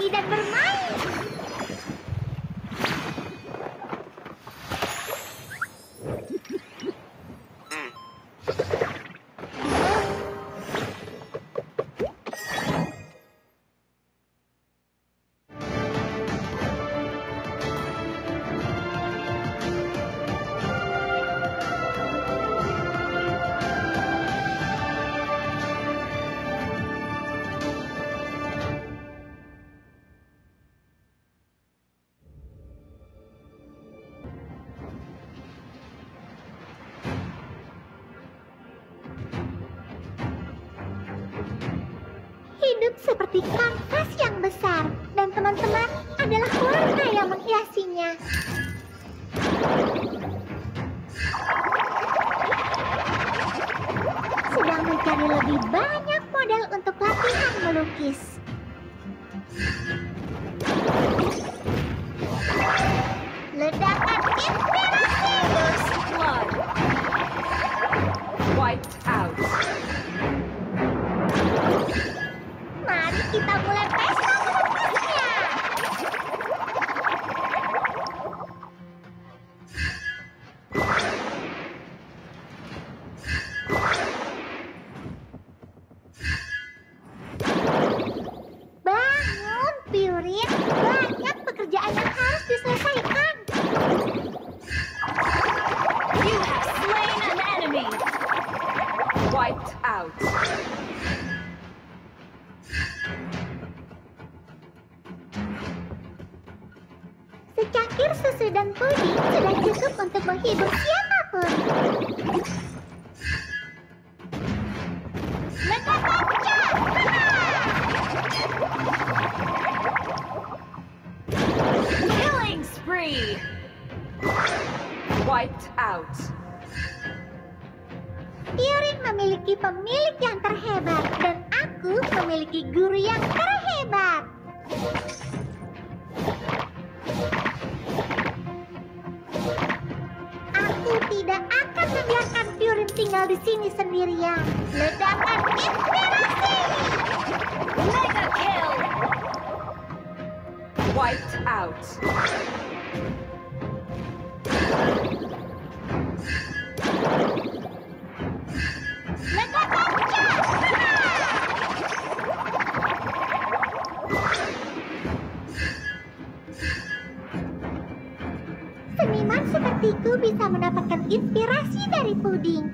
berbagi dan bermain. Hidup seperti kanvas yang besar, dan teman-teman adalah warna yang menghiasinya. Sedang mencari lebih banyak modal untuk latihan melukis. Ledakan inspirasi! First blood. Wiped out. Mari kita mulai pesta melukisnya. Bangun, Purin. Banyak pekerjaan yang harus diselesaikan. You have slain an enemy. Wiped out. Secangkir susu dan puding sudah cukup untuk menghibur siapapun. Mega Panca! Killing spree. Wiped out. Purin memiliki pemilik yang terhebat, dan aku memiliki guru yang terhebat. Aku tidak akan membiarkan Purin tinggal di sini sendirian. Ledakan inspirasi! Mega kill. Wiped out. Mega Panca! Seniman sepertiku bisa mendapatkan inspirasi dari puding.